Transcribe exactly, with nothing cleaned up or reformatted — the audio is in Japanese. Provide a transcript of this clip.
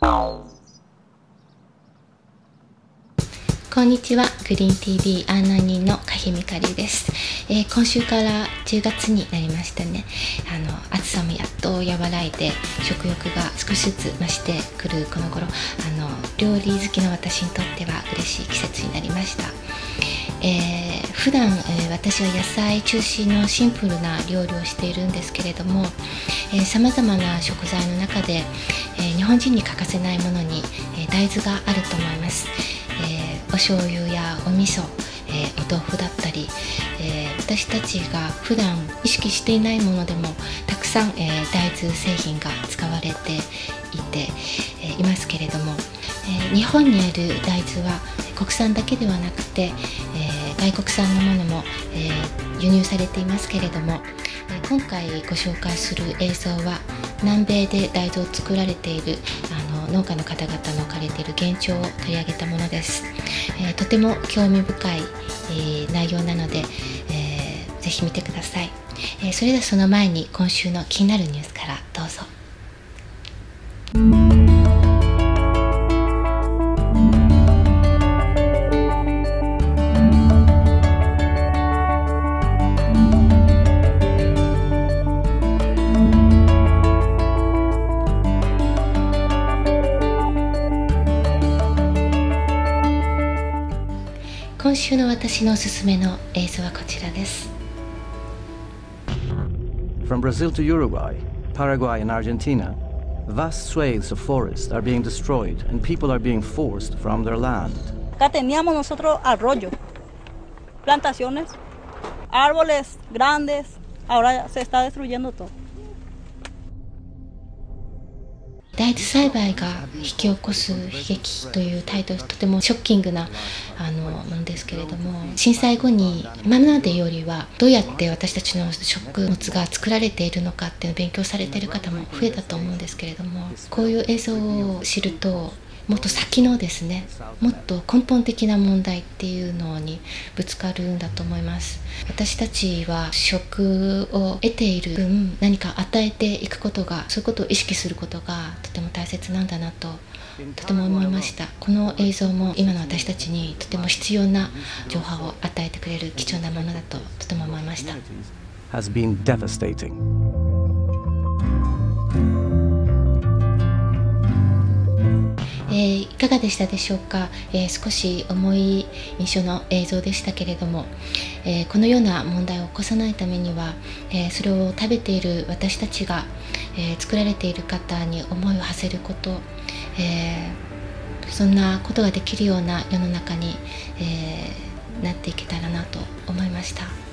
こんにちは、グリーン ティービー 案内人の加比美香里です、えー、今週からじゅうがつになりましたね。あの暑さもやっと和らいで食欲が少しずつ増してくるこの頃、あの料理好きの私にとっては嬉しい季節になりました。えー、普段、えー、私は野菜中心のシンプルな料理をしているんですけれども、さまざまな食材の中で、えー、日本人に欠かせないものに、えー、大豆があると思います。えー、お醤油やお味噌、えー、お豆腐だったり、えー、私たちが普段意識していないものでもたくさん、えー、大豆製品が使われていて、えー、いますけれども、えー、日本にある大豆は国産だけではなくて、えー、外国産のものも、えー、輸入されていますけれども、えー、今回ご紹介する映像は南米で大豆を作られているあの農家の方々の置かれている現状を取り上げたものです。えー、とても興味深い、えー、内容なので、えー、ぜひ見てください。えー、それではその前に今週の気になるニュースからどうぞ。今週の私のおすすめの映像はこちらです。 From Brazil to Uruguay, Paraguay and Argentina, vast swathes of forest are being destroyed and people are being forced from their land. Acá teníamos nosotros arroyo, plantaciones, árboles grandes, ahora se está destruyendo todo. 大豆栽培が引き起こす悲劇というタイトル、とてもショッキングなあのものですけれども、震災後に今までよりはどうやって私たちの食物が作られているのかっていうのを勉強されている方も増えたと思うんですけれども、こういう映像を知るともっと先のですね、もっと根本的な問題っていうのにぶつかるんだと思います。私たちは食を得ている分、何か与えていくことが、そういうことを意識することがとても大切なんだなととても思いました。この映像も今の私たちにとても必要な情報を与えてくれる貴重なものだととても思いました。 has been devastating. えー、いかがでしたでしょうか。えー、少し重い印象の映像でしたけれども、えー、このような問題を起こさないためには、えー、それを食べている私たちが、えー、作られている方に思いを馳せること、えー、そんなことができるような世の中に、えー、なっていけたらなと思いました。